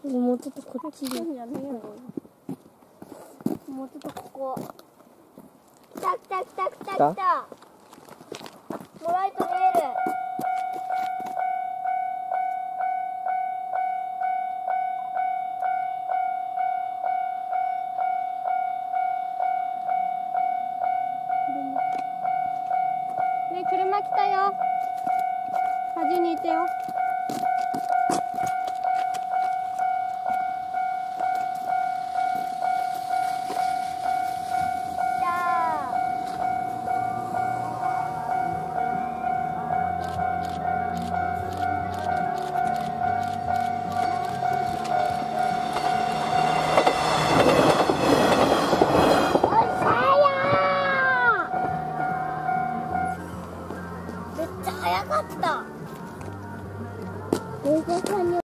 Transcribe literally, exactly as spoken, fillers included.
もうちょっとこっちで。 じゃねえよ。もうちょっとここ。来た来た来た来た来た。もうライト見える。ね、車来たよ。端にいてよ。めっちゃ早かった。